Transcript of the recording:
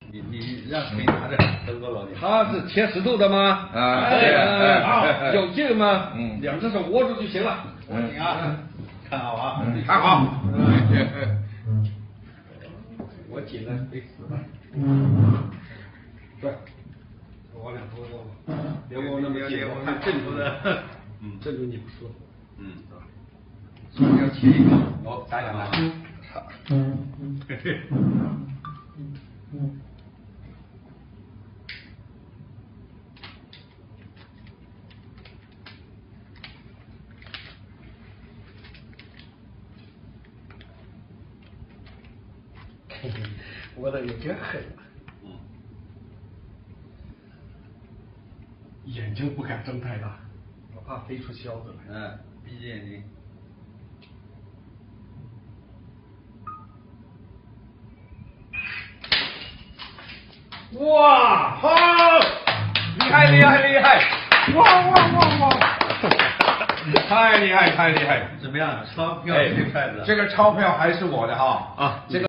你让谁拿着？灯哥老弟， 他是切石头的吗？ 啊， 有劲吗？两只手握住就行了。 行啊，看好啊， 看好。 我紧了得死了。对，我俩多多吧，别给我那么紧，我看镇住的，镇住你不说。 是不是要切一个？我打两个。 我的有点狠了。眼睛不敢睁太大，我怕飞出销子来。 闭着眼睛。 哇，好，厉害厉害厉害！哇！太厉害太厉害！ 怎么样？钞票这个筷子， 这个钞票还是我的哈啊，这个。